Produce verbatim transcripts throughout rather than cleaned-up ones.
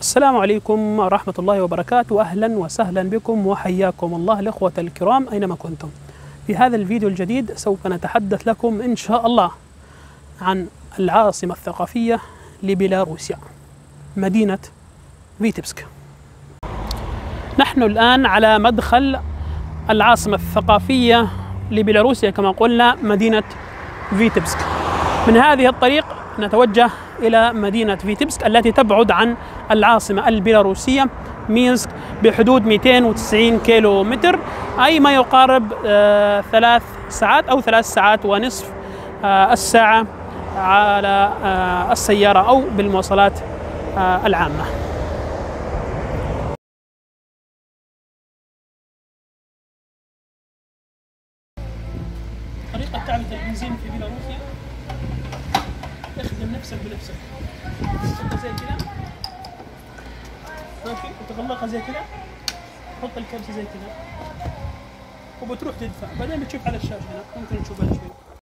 السلام عليكم ورحمة الله وبركاته. أهلا وسهلا بكم وحياكم الله الأخوة الكرام أينما كنتم. في هذا الفيديو الجديد سوف نتحدث لكم إن شاء الله عن العاصمة الثقافية لبيلاروسيا، مدينة فيتبسك. نحن الآن على مدخل العاصمة الثقافية لبيلاروسيا كما قلنا، مدينة فيتبسك. من هذه الطريق نتوجه إلى مدينة فيتبسك التي تبعد عن العاصمة البيلاروسية مينسك بحدود مئتين وتسعين كيلو متر، أي ما يقارب آه ثلاث ساعات أو ثلاث ساعات ونصف آه الساعة على آه السيارة أو بالمواصلات آه العامة. طريقة تعبئة البنزين في بيلاروسيا: اخدم نفسك بنفسك، تحطها زي كذا ماشي وتغلقها زي كذا، حط الكبسة زي كذا وبتروح تدفع. بعدين بتشوف على الشاشة هنا، ممكن تشوفها شوي.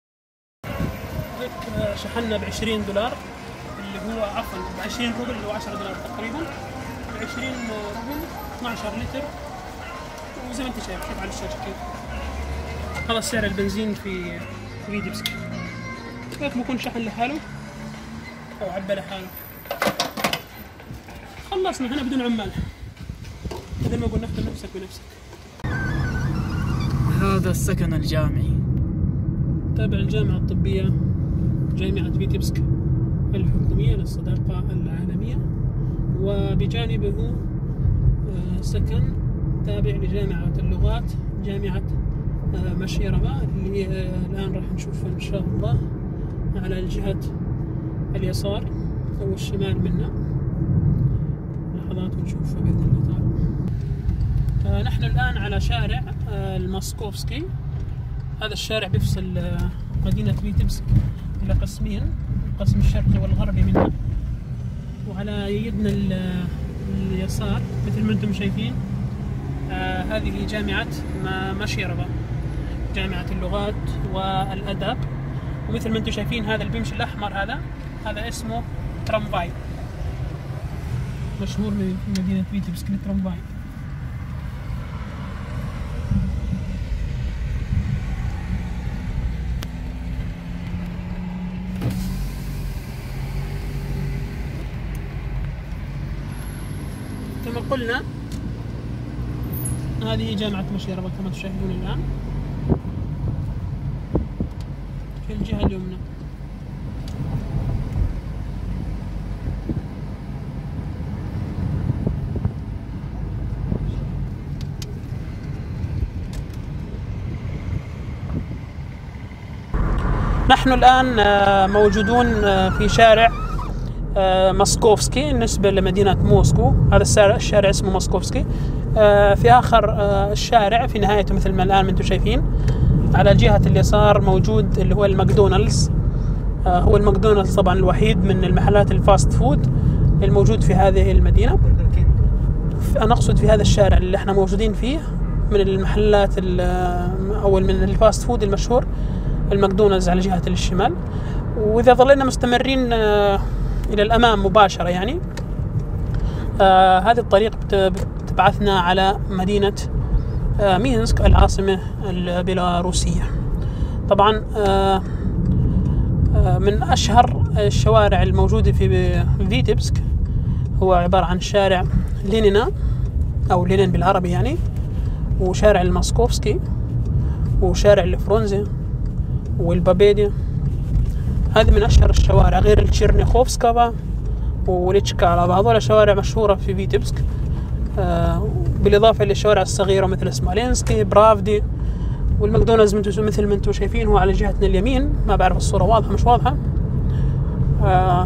شحنا ب عشرين دولار اللي هو عفوا ب عشرين روبل اللي هو عشرة دولار تقريبا، ب عشرين روبل اثني عشر لتر، وزي ما انت شايف شوف على الشاشة كيف. هذا سعر البنزين في فيتبسك. كيف بكون شحن لحاله أو عبى لحاله. خلصنا هنا بدون عمال، مثل ما قلنا اخدم نفسك بنفسك. هذا السكن الجامعي تابع الجامعة الطبية، جامعة فيتبسك الحكومية للصداقة العالمية، وبجانبه سكن تابع لجامعة اللغات، جامعة مشيربا اللي الآن راح نشوفها إن شاء الله على الجهة اليسار أو الشمال منا، لحظات ونشوفها بإذن الله تعالى. نحن الآن على شارع الماسكوفسكي. هذا الشارع بيفصل مدينة فيتبسك إلى قسمين، القسم الشرقي والغربي منها. وعلى يدنا اليسار مثل ما أنتم شايفين آه هذه جامعة مشيربا، جامعة اللغات والأدب. ومثل ما أنتم شايفين هذا اللي بيمشي الأحمر هذا هذا اسمه ترامفاي، مشهور في مدينة فيتبسك الترامفاي. كما قلنا هذه جامعة مشيربا كما تشاهدون الآن في الجهة اليمنى. نحن الآن موجودون في شارع ماسكوفسكي بالنسبة لمدينة موسكو. هذا الشارع اسمه ماسكوفسكي. في آخر الشارع في نهايته مثل ما الآن أنتم شايفين على جهة اليسار موجود اللي هو الماكدونالدز. هو الماكدونالدز طبعا الوحيد من المحلات الفاست فود الموجود في هذه المدينة. أنا أقصد في هذا الشارع اللي احنا موجودين فيه من المحلات أو من الفاست فود المشهور الماكدونالدز على جهة الشمال. وإذا ظلنا مستمرين إلى الأمام مباشرة يعني آه هذه الطريق بتبعثنا على مدينة آه مينسك العاصمة البيلاروسية. طبعا آه آه من أشهر الشوارع الموجودة في فيتبسك هو عبارة عن شارع لينينا أو لينين بالعربي يعني، وشارع الماسكوفسكي، وشارع الفرونزي والبابيدي. هذه من أشهر الشوارع، غير التشيرنيخوفسكا وليتشكا. هذول شوارع مشهورة في فيتبسك آه بالإضافة للشوارع الصغيرة مثل سمالينسكي، برافدي، والماكدونالدز مثل ما انتم شايفين هو على جهتنا اليمين. ما بعرف الصورة واضحة مش واضحة. آه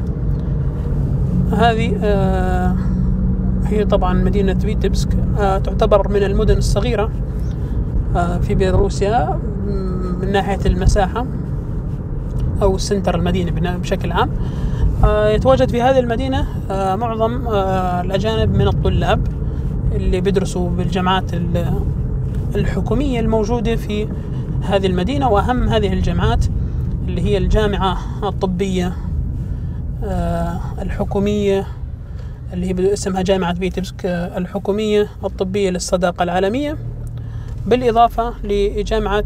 هذه آه هي طبعا مدينة فيتبسك. آه تعتبر من المدن الصغيرة آه في بيلاروسيا من ناحية المساحة أو سنتر المدينة بشكل عام. آه يتواجد في هذه المدينة آه معظم آه الأجانب من الطلاب اللي بيدرسوا بالجامعات الحكومية الموجودة في هذه المدينة. وأهم هذه الجامعات اللي هي الجامعة الطبية آه الحكومية اللي هي اسمها جامعة فيتبسك الحكومية الطبية للصداقة العالمية، بالإضافة لجامعة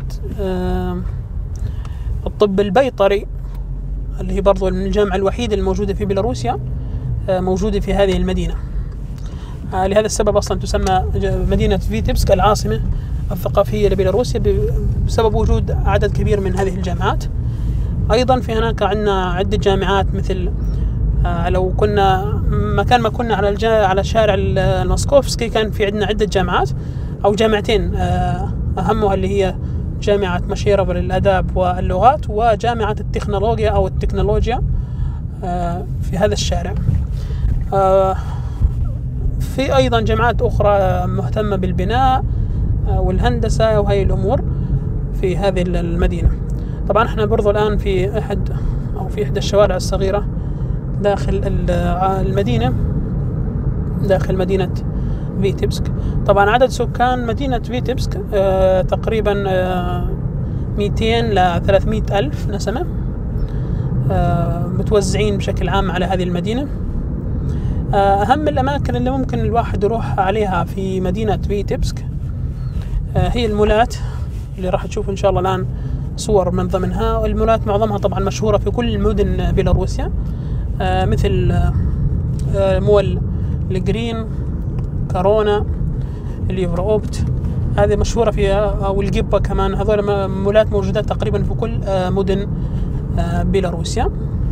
الطب البيطري اللي هي برضو الجامعة الوحيدة الموجودة في بيلاروسيا موجودة في هذه المدينة. لهذا السبب أصلا تسمى مدينة فيتبسك العاصمة الثقافية لبيلاروسيا بسبب وجود عدد كبير من هذه الجامعات. أيضا في هناك عندنا عدة جامعات، مثل لو كنا مكان ما كنا على الجا على شارع الماسكوفسكي كان في عندنا عدة جامعات أو جامعتين، أهمها اللي هي جامعة مشيرف للآداب واللغات وجامعة التكنولوجيا أو التكنولوجيا في هذا الشارع. في أيضا جامعات أخرى مهتمة بالبناء والهندسة وهي الأمور في هذه المدينة. طبعا احنا برضو الآن في أحد أو في إحدى الشوارع الصغيرة داخل المدينة، داخل مدينة فيتبسك. طبعا عدد سكان مدينة فيتبسك آه تقريبا آه مئتين إلى ثلاثمئة ألف نسمة، آه متوزعين بشكل عام على هذه المدينة. آه أهم الأماكن اللي ممكن الواحد يروح عليها في مدينة فيتبسك آه هي المولات اللي راح تشوف إن شاء الله الآن صور من ضمنها. المولات معظمها طبعا مشهورة في كل مدن بيلاروسيا، آه مثل آه مول الجرين، كورونا، اليوروبت، هذه مشهورة فيها، أو الجيبا كمان. هذول مولات موجودات تقريبا في كل آه مدن آه بيلاروسيا.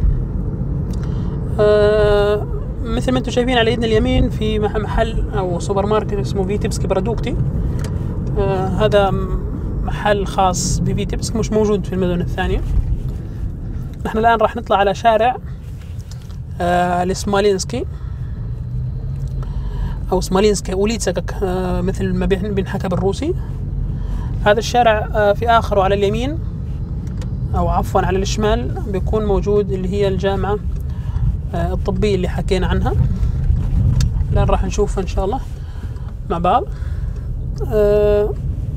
آه مثل ما انتم شايفين على يدنا اليمين في محل أو سوبر ماركت اسمه فيتبسك برادوكتي. آه هذا محل خاص بفيتبسك مش موجود في المدن الثانية. نحن الآن راح نطلع على شارع آه لسمالينسكي أو سمالينسكي أوليتسك آه مثل ما بينحكى بالروسي. هذا الشارع آه في آخره على اليمين أو عفوا على الشمال بيكون موجود اللي هي الجامعة آه الطبية اللي حكينا عنها. الآن راح نشوفها إن شاء الله مع بعض. آه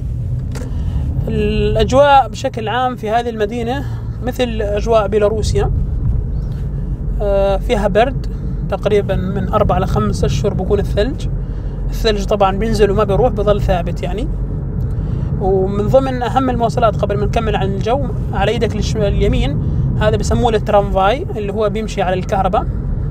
الأجواء بشكل عام في هذه المدينة مثل أجواء بيلاروسيا، آه فيها برد تقريبا من أربعة إلى خمسة أشهر بكون الثلج. الثلج طبعا بينزل وما بيروح، بظل ثابت يعني. ومن ضمن أهم المواصلات قبل ما نكمل عن الجو، على ايدك اليمين هذا بسموه الترامفاي اللي هو بيمشي على الكهرباء.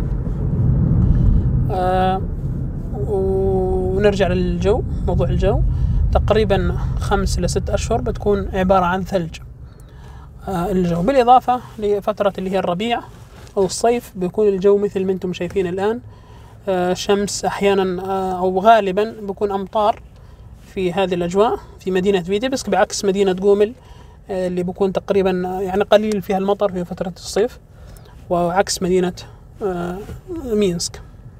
آه ونرجع للجو، موضوع الجو تقريبا خمس إلى ست أشهر بتكون عبارة عن ثلج آه الجو، بالإضافة لفترة اللي هي الربيع أو الصيف بيكون الجو مثل ما انتم شايفين الآن، آه شمس أحيانا آه أو غالبا بيكون أمطار في هذه الأجواء في مدينة فيتبسك، بعكس مدينة جومل آه اللي بيكون تقريبا يعني قليل فيها المطر في فترة الصيف، وعكس مدينة آه مينسك.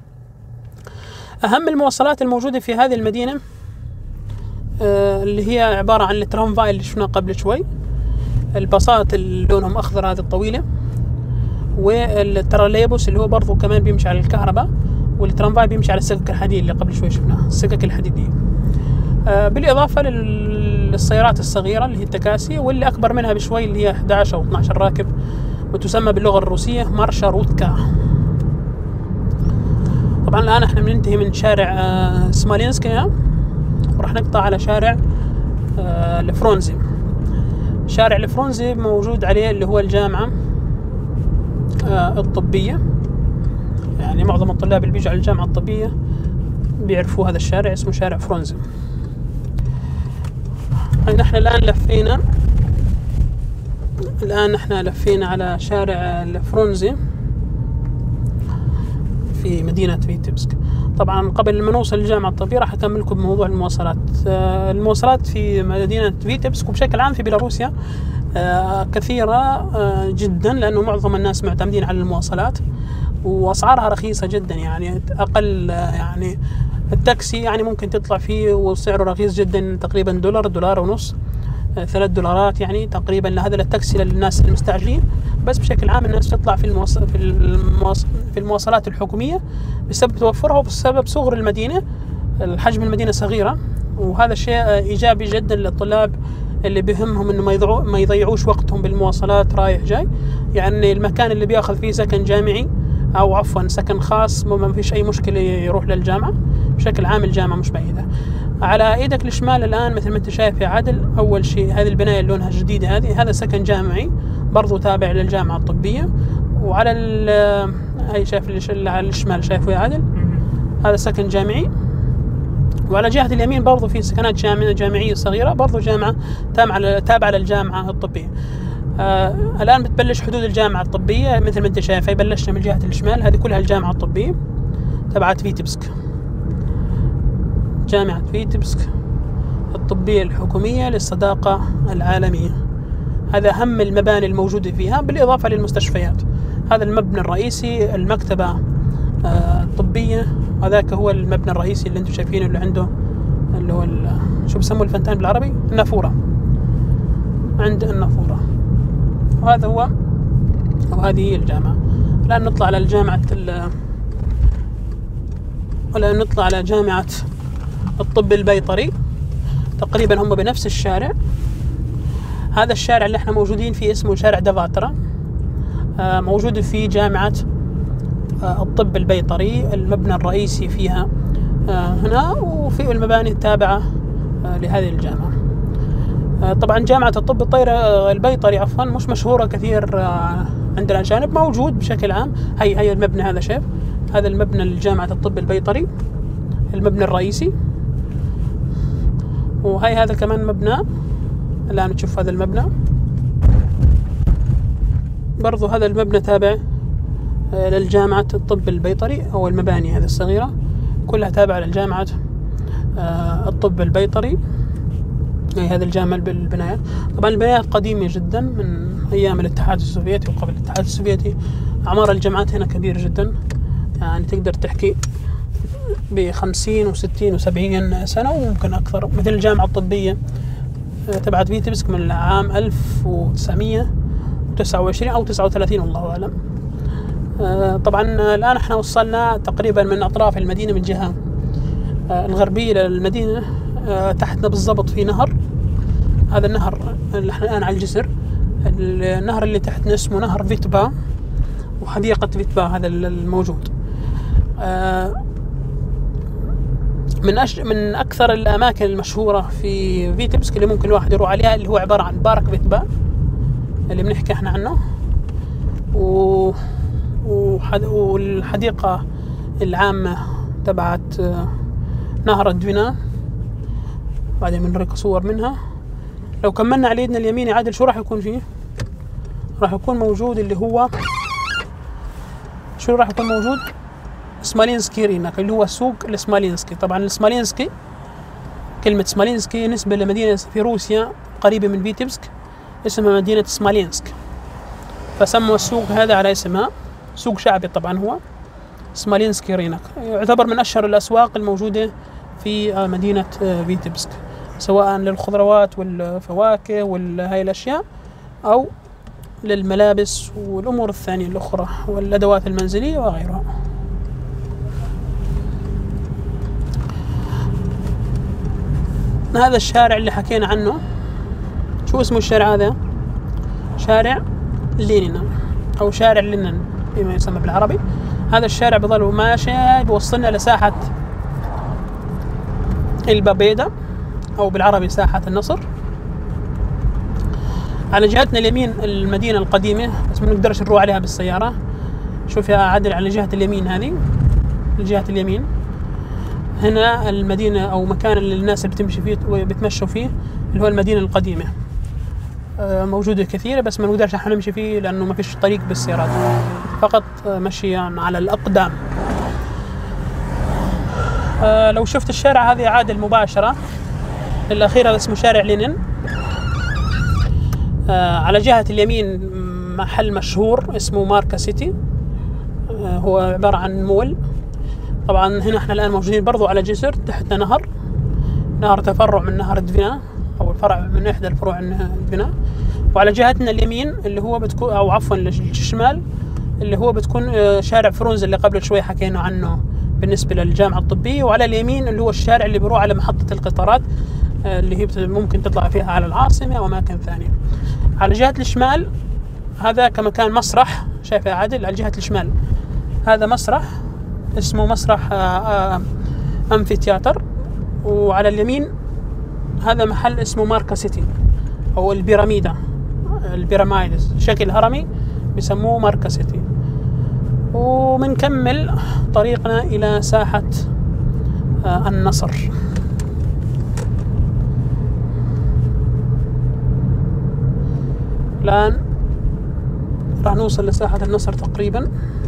أهم المواصلات الموجودة في هذه المدينة آه اللي هي عبارة عن الترامفاي اللي شفناه قبل شوي، الباصات اللي لونهم أخضر هذه الطويلة، والتراليبوس اللي هو برضو كمان بيمشي على الكهرباء، والترامفاي بيمشي على السكك الحديد اللي قبل شوي شفناها، السكك الحديدية. آه بالإضافة للسيارات الصغيرة اللي هي التكاسي، واللي أكبر منها بشوي اللي هي أحد عشر أو اثني عشر راكب، وتسمى باللغة الروسية مارشاروتكا. طبعا الآن احنا بننتهي من شارع آه سمالينسكي وراح نقطع على شارع آه الفرونزي. شارع الفرونزي موجود عليه اللي هو الجامعة آه الطبية، يعني معظم الطلاب اللي بيجوا على الجامعة الطبية بيعرفوا هذا الشارع، اسمه شارع فرونزي. نحن الآن لفينا الآن نحن لفينا على شارع الفرونزي في مدينة فيتبسك. طبعا قبل ما نوصل للجامعة الطبية راح أكمل لكم بموضوع المواصلات. آه المواصلات في مدينة فيتبسك وبشكل عام في بيلاروسيا آه كثيرة آه جدا، لأنه معظم الناس معتمدين على المواصلات، وأسعارها رخيصة جدا. يعني أقل آه يعني التاكسي يعني ممكن تطلع فيه وسعره رخيص جدا، تقريبا دولار دولار ونص آه ثلاث دولارات يعني تقريبا لهذا التاكسي للناس المستعجلين. بس بشكل عام الناس تطلع في المواص... في, المواص... في المواصلات الحكومية بسبب توفرها وبسبب صغر المدينة، الحجم المدينة صغيرة، وهذا شيء إيجابي جدا للطلاب اللي بيهمهم إنه ما يضيعوا ما يضيعوش وقتهم بالمواصلات رايح جاي. يعني المكان اللي بياخذ فيه سكن جامعي أو عفوا سكن خاص ما فيش أي مشكلة يروح للجامعة. بشكل عام الجامعة مش بعيدة. على إيدك الشمال الآن مثل ما أنت شايف يا عادل، أول شيء هذه البناية اللي لونها جديدة هذه، هذا سكن جامعي برضو تابع للجامعة الطبية. وعلى هاي شايف اللي على الشمال شايفه يا عادل، هذا سكن جامعي. وعلى جهة اليمين برضو في سكنات جامعية جامعية صغيرة برضو جامعة تابعة للجامعة الطبية. آه الآن بتبلش حدود الجامعة الطبية مثل ما أنت شايف، هي بلشنا من جهة الشمال، هذه كلها الجامعة الطبية تبعت فيتبسك، جامعة فيتبسك الطبية الحكومية للصداقة العالمية. هذا أهم المباني الموجودة فيها بالإضافة للمستشفيات. هذا المبنى الرئيسي، المكتبة آه الطبية، هذاك هو المبنى الرئيسي اللي انتم شايفينه اللي عنده اللي هو شو بسموه الفنتان بالعربي، النافورة، عند النافورة. وهذا هو وهذه هي الجامعة. الآن نطلع على الجامعة الآن نطلع على جامعة الطب البيطري، تقريبا هم بنفس الشارع. هذا الشارع اللي احنا موجودين فيه اسمه شارع دفاترة، آه موجود في جامعة آه الطب البيطري، المبنى الرئيسي فيها آه هنا، وفي المباني التابعة آه لهذه الجامعة. آه طبعا جامعة الطب الطير البيطري عفوا مش مشهورة كثير آه عند الأجانب، موجود بشكل عام. هي هي المبنى هذا، شايف هذا المبنى لجامعة الطب البيطري، المبنى الرئيسي. وهي هذا كمان مبنى، الآن تشوف هذا المبنى برضو، هذا المبنى تابع للجامعة الطب البيطري، أو المباني هذه الصغيرة كلها تابعة للجامعة الطب البيطري. هي هذه الجامعة بالبنايات. طبعا البنايات قديمة جدا من أيام الاتحاد السوفيتي وقبل الاتحاد السوفيتي. أعمار الجامعات هنا كبير جدا، يعني تقدر تحكي بخمسين وستين وسبعين سنة وممكن أكثر. مثل الجامعة الطبية تبعت فيتبسك من العام ألف وتسعمية وتسعة وعشرين أو تسعة وثلاثين والله أعلم. طبعا الآن احنا وصلنا تقريبا من أطراف المدينة، من جهة الغربية للمدينة. تحتنا بالضبط في نهر، هذا النهر اللي احنا الآن على الجسر. النهر اللي تحتنا اسمه نهر فيتبا، وحديقة فيتبا هذا الموجود. من أش... من أكثر الأماكن المشهورة في فيتبسك اللي ممكن الواحد يروح عليها اللي هو عبارة عن بارك فيتبا اللي بنحكي احنا عنه، و... وحد... والحديقة العامة تبعت نهر الدفنا، بعدين بنريك صور منها. لو كملنا على يدنا اليمين عادل شو راح يكون فيه؟ راح يكون موجود اللي هو شو راح يكون موجود؟ سمالينسكي ريناك، اللي هو سوق السمالينسكي. طبعا السمالينسكي، كلمة سمالينسكي نسبة لمدينة في روسيا قريبة من فيتبسك اسمها مدينة سمالينسك، فسموا السوق هذا على اسمها. سوق شعبي طبعا هو سمالينسكي ريناك، يعتبر من أشهر الأسواق الموجودة في مدينة فيتبسك، سواء للخضروات والفواكه وهاي الأشياء، أو للملابس والأمور الثانية الأخرى والأدوات المنزلية وغيرها. هذا الشارع اللي حكينا عنه، شو اسمه الشارع هذا؟ شارع لينين أو شارع لينين بما يسمى بالعربي. هذا الشارع بظل ماشي بوصلنا لساحة البابيدا أو بالعربي ساحة النصر. على جهتنا اليمين المدينة القديمة، بس ما نقدرش نروح عليها بالسيارة. شوف يا عادل على جهة اليمين، هذه جهة اليمين هنا المدينة أو مكان اللي الناس اللي بتمشي فيه وبتمشوا فيه اللي هو المدينة القديمة. موجودة كثيرة بس ما نقدرش احنا نمشي فيه لأنه ما فيش طريق بالسيارات، فقط مشيا على الأقدام. لو شفت الشارع هذه عادل مباشرة الأخير، هذا اسمه شارع لينين. على جهة اليمين محل مشهور اسمه ماركا سيتي، هو عبارة عن مول. طبعا هنا احنا الآن موجودين برضو على جسر، تحتنا نهر نهر تفرع من نهر الدفنا أو الفرع من إحدى الفروع الدفنا. وعلى جهتنا اليمين اللي هو بتكون أو عفوا الشمال اللي هو بتكون شارع فرونز اللي قبل شوي حكينا عنه بالنسبة للجامعة الطبية. وعلى اليمين اللي هو الشارع اللي بيروح على محطة القطارات اللي هي ممكن تطلع فيها على العاصمة أو أماكن ثانية. على جهة الشمال هذا كمكان مسرح، شايف يا عادل على جهة الشمال هذا مسرح اسمه مسرح أمفي تياتر، وعلى اليمين هذا محل اسمه ماركا سيتي أو البيراميدا، البيراميدز شكل هرمي بيسموه ماركا سيتي. ومنكمل طريقنا إلى ساحة النصر. الآن راح نوصل لساحة النصر تقريبا.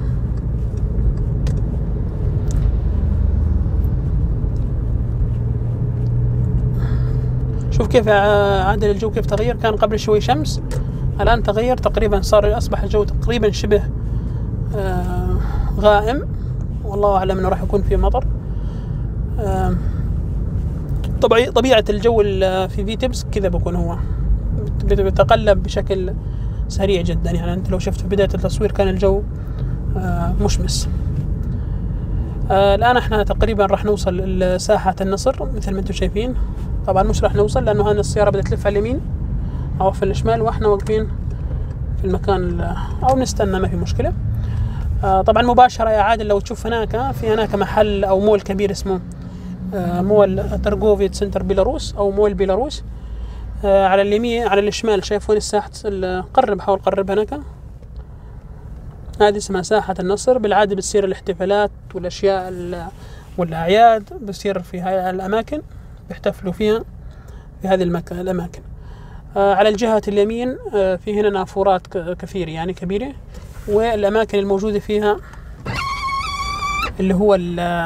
شوف كيف عادل الجو كيف تغير، كان قبل شوي شمس الآن تغير تقريبا، صار أصبح الجو تقريبا شبه آه غائم، والله أعلم أنه راح يكون في مطر. آه طبيعي طبيعة الجو في فيتبسك كذا بكون، هو بيتقلب بشكل سريع جدا. يعني أنت لو شفت في بداية التصوير كان الجو آه مشمس. آه الآن احنا تقريبا راح نوصل لساحة النصر مثل ما انتم شايفين. طبعا مش راح نوصل لأنه هذه السيارة بدها تلف على اليمين أو في الشمال، وإحنا واقفين في المكان أو نستنى ما في مشكلة. آه طبعا مباشرة يا عادل لو تشوف هناك في هناك محل أو مول كبير اسمه آه مول ترغوفيت سنتر بيلاروس أو مول بيلاروس. آه على اليمين على الشمال شايف وين الساحة، قرب حاول قرب هناك، هذه اسمها ساحة النصر. بالعادة بتصير الاحتفالات والأشياء والأعياد بتصير في هاي الأماكن، بيحتفلوا فيها في هذه المكان الأماكن. آه على الجهة اليمين آه في هنا نافورات كثيرة يعني كبيرة، والأماكن الموجودة فيها اللي هو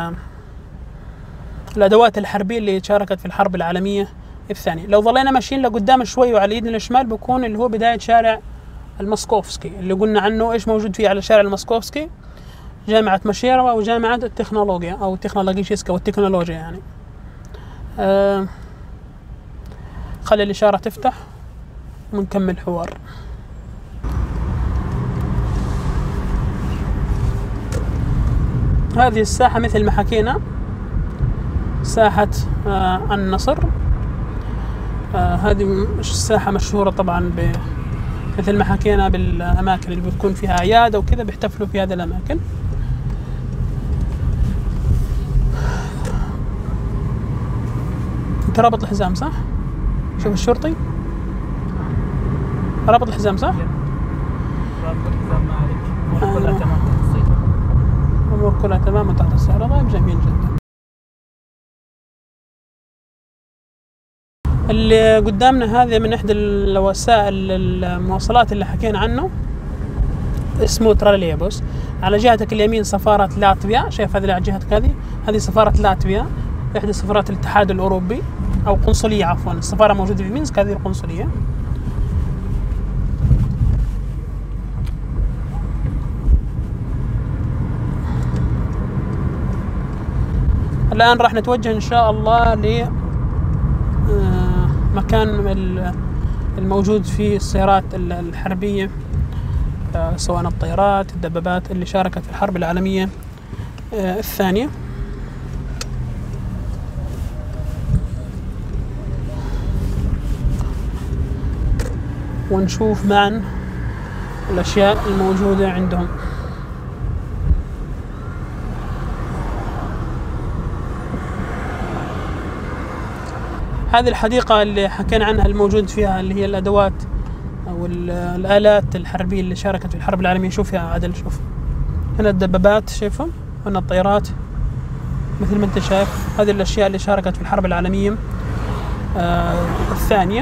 الأدوات الحربية اللي شاركت في الحرب العالمية الثانية. لو ظلينا ماشيين لقدام شوي وعلى يدنا الشمال بكون اللي هو بداية شارع المسكوفسكي اللي قلنا عنه إيش موجود فيه على شارع المسكوفسكي، جامعة مشيرة وجامعة التكنولوجيا أو تكنولوجيسكا والتكنولوجيا يعني. آه خلي الإشارة تفتح ونكمل حوار. هذه الساحة مثل ما حكينا ساحة آه النصر. آه هذه الساحة مشهورة طبعا ب مثل ما حكينا بالأماكن اللي بتكون فيها أعياد أو كذا بيحتفلوا في هذه الأماكن. أنت رابط الحزام صح؟ شوف الشرطي رابط الحزام صح؟ رابط الحزام ما عليك، أمور كلها تمام تحت السيطرة. أمور كلها تمام تحت السيطرة. طيب جميل جدا. اللي قدامنا هذا من إحدى الوسائل المواصلات اللي حكينا عنه، اسمه تراليبوس. على جهتك اليمين سفارة لاتفيا، شايف هذه على جهتك هذه هذه سفارة لاتفيا، إحدى سفارات الاتحاد الأوروبي أو قنصلية عفوا، السفارة موجودة في مينسك، هذه القنصلية. الآن راح نتوجه إن شاء الله لمكان الموجود فيه السيارات الحربية، سواء الطائرات الدبابات اللي شاركت في الحرب العالمية الثانية. ونشوف معا الأشياء الموجودة عندهم. هذه الحديقة اللي حكينا عنها الموجود فيها اللي هي الأدوات أو الآلات الحربية اللي شاركت في الحرب العالمية. شوف يا عادل، شوف هنا الدبابات شايفهم، هنا الطائرات مثل ما انت شايف. هذه الأشياء اللي شاركت في الحرب العالمية آه الثانية.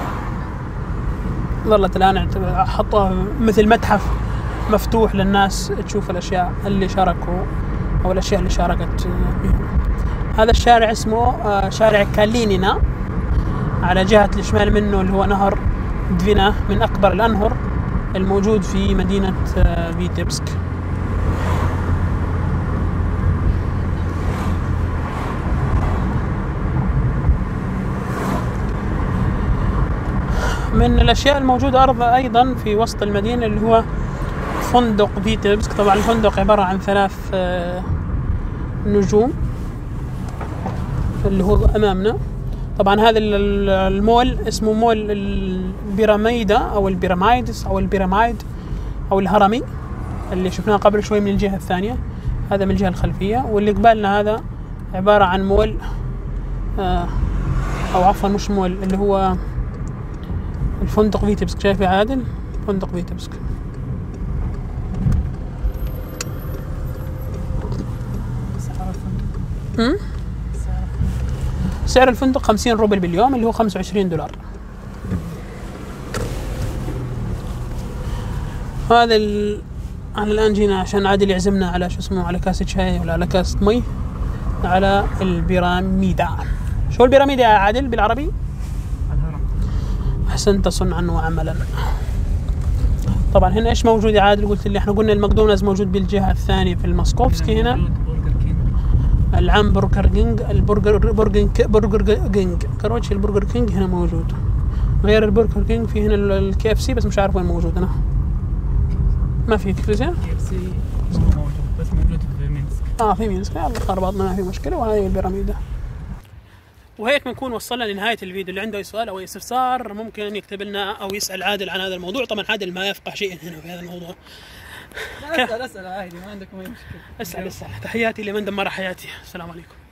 ظلت الآن حطوها مثل متحف مفتوح للناس تشوف الأشياء اللي شاركوا أو الأشياء اللي شاركت بهم. هذا الشارع اسمه آه شارع كالينينا، على جهة الشمال منه اللي هو نهر دفينا، من أكبر الأنهر الموجود في مدينة آه فيتبسك. من الأشياء الموجودة أرض أيضا في وسط المدينة اللي هو فندق فيتبسك. طبعا الفندق عبارة عن ثلاث آه نجوم اللي هو أمامنا. طبعا هذا المول اسمه مول البيراميدا أو البيراميدس أو البيراميد أو الهرمي. اللي شفناه قبل شوي من الجهة الثانية، هذا من الجهة الخلفية. واللي قبالنا هذا عبارة عن مول آه أو عفوا مش مول، اللي هو الفندق فيتبسك. شايف يا عادل؟ فندق فيتبسك. امم سعر الفندق خمسين روبل باليوم، اللي هو خمسة وعشرين دولار. هذا ال... أنا الآن جينا عشان عادل يعزمنا على شو اسمه، على كاسة شاي ولا على كاسة مي، على البيراميدا. شو البيراميدا يا عادل بالعربي؟ الهرم. أحسنت صنعا وعملا. طبعا هنا إيش موجود يا عادل؟ قلت لي إحنا قلنا الماكدونالدز موجود بالجهة الثانية في الماسكوفسكي. هنا العام برجر كينج، البرجر برجر برجر كينج كروتش. البرجر كينج هنا موجود. غير البرجر كينج في هنا الكي اف سي، بس مش عارف وين موجود. أنا ما في كي اف سي. كي اف سي موجود بس موجود في مينسك. اه في مينسك، يلا خربطنا ما في مشكلة. وهذه البيراميدا. وهيك بنكون وصلنا لنهاية الفيديو. اللي عنده أي سؤال أو أي استفسار ممكن يكتب لنا أو يسأل عادل عن هذا الموضوع. طبعا عادل ما يفقه شيء هنا في هذا الموضوع. اسأل اسأل عادي، ما عندكم أي مشكلة. اسأل اسأل. تحياتي لمن دمر حياتي. السلام عليكم.